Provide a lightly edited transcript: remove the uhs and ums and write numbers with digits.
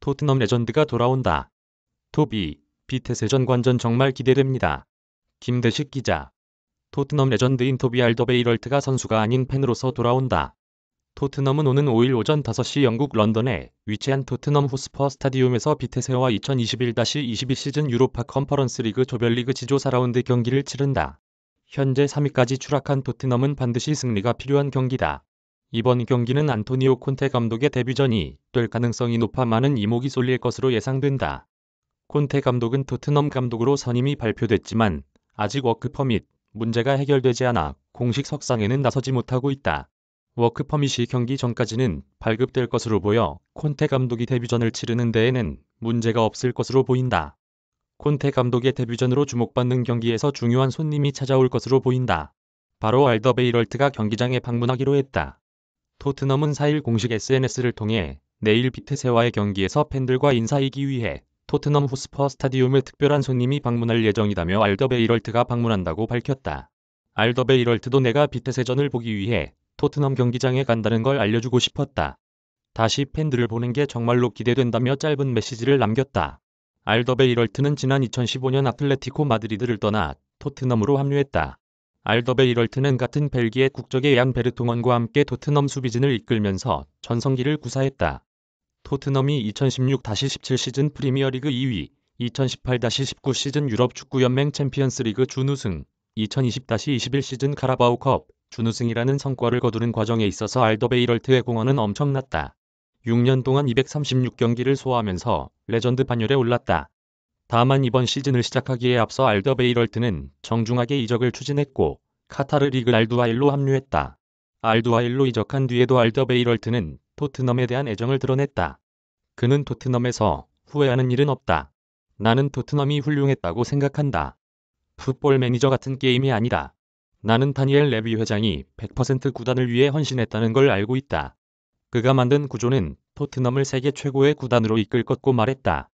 토트넘 레전드가 돌아온다. 토비, 비테세 전관전 정말 기대됩니다. 김대식 기자. 토트넘 레전드인 토비 알더베이럴트가 선수가 아닌 팬으로서 돌아온다. 토트넘은 오는 5일 오전 5시 영국 런던에 위치한 토트넘 호스퍼 스타디움에서 비테세와 2021-22 시즌 유로파 컨퍼런스 리그 조별리그 지조 4라운드 경기를 치른다. 현재 3위까지 추락한 토트넘은 반드시 승리가 필요한 경기다. 이번 경기는 안토니오 콘테 감독의 데뷔전이 될 가능성이 높아 많은 이목이 쏠릴 것으로 예상된다. 콘테 감독은 토트넘 감독으로 선임이 발표됐지만 아직 워크퍼밋 문제가 해결되지 않아 공식 석상에는 나서지 못하고 있다. 워크퍼밋이 경기 전까지는 발급될 것으로 보여 콘테 감독이 데뷔전을 치르는 데에는 문제가 없을 것으로 보인다. 콘테 감독의 데뷔전으로 주목받는 경기에서 중요한 손님이 찾아올 것으로 보인다. 바로 알더베이럴트가 경기장에 방문하기로 했다. 토트넘은 4일 공식 SNS를 통해 내일 비테세와의 경기에서 팬들과 인사하기 위해 토트넘 호스퍼 스타디움에 특별한 손님이 방문할 예정이다며 알더베이럴트가 방문한다고 밝혔다. 알더베이럴트도 내가 비테세전을 보기 위해 토트넘 경기장에 간다는 걸 알려주고 싶었다. 다시 팬들을 보는 게 정말로 기대된다며 짧은 메시지를 남겼다. 알더베이럴트는 지난 2015년 아틀레티코 마드리드를 떠나 토트넘으로 합류했다. 알더베이럴트는 같은 벨기에 국적의 얀 베르통원과 함께 토트넘 수비진을 이끌면서 전성기를 구사했다. 토트넘이 2016-17 시즌 프리미어리그 2위, 2018-19 시즌 유럽 축구연맹 챔피언스리그 준우승, 2020-21 시즌 카라바오컵 준우승이라는 성과를 거두는 과정에 있어서 알더베이럴트의 공헌은 엄청났다. 6년 동안 236경기를 소화하면서 레전드 반열에 올랐다. 다만 이번 시즌을 시작하기에 앞서 알더베이럴트는 정중하게 이적을 추진했고 카타르 리그 알두하일로 합류했다. 알두하일로 이적한 뒤에도 알더베이럴트는 토트넘에 대한 애정을 드러냈다. 그는 토트넘에서 후회하는 일은 없다. 나는 토트넘이 훌륭했다고 생각한다. 풋볼 매니저 같은 게임이 아니라 나는 다니엘 레비 회장이 100% 구단을 위해 헌신했다는 걸 알고 있다. 그가 만든 구조는 토트넘을 세계 최고의 구단으로 이끌 것고 말했다.